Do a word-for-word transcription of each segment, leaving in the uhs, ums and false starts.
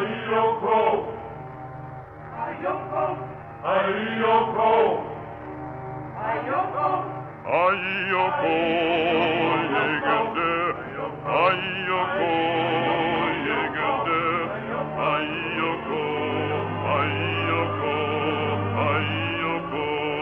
Ayoko. Ayoko. Ayoko. Ayoko. Ayoko. Yegende. Ayoko. Yegende. Ayoko. Ayoko. Ayoko.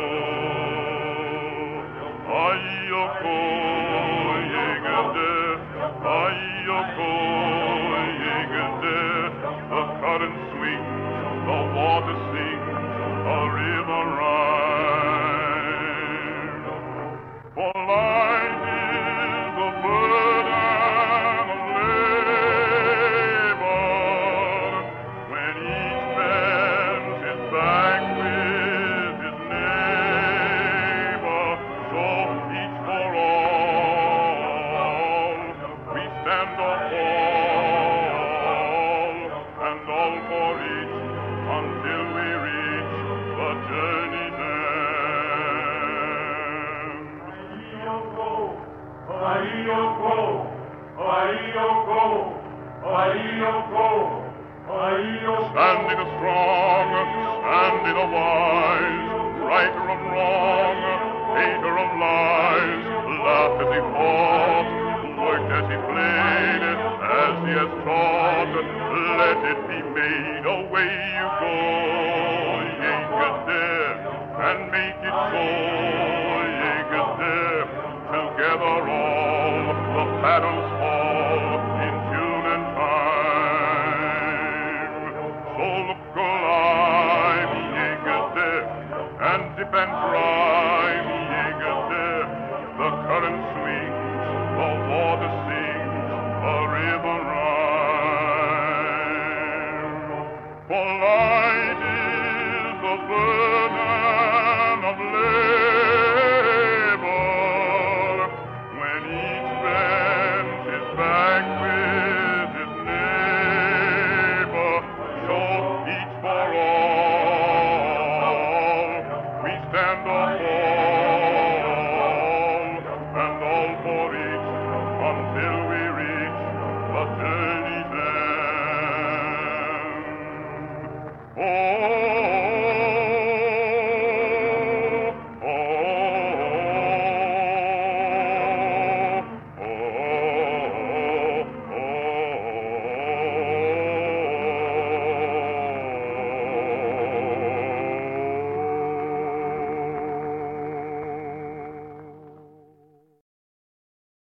Ayoko. Yegende. Ayoko. Yegende. The current swings, the water sings, the river rhymes. For life is the burden of labor, when each bends his back with his neighbor, so each for all, we stand or fall, and all for each, until we reach the journey's end. Ayoko, Ayoko, Ayoko, Ayoko. Standing a strong, standing a wise, righter of wrong, hater of lies, laughed as he fought, worked as he played, as he has taught. Let it be made, away you go, Yegede, and make it so, Yegede. Together all the battles fall in tune and time. So look alive, Yegede, and dip and try.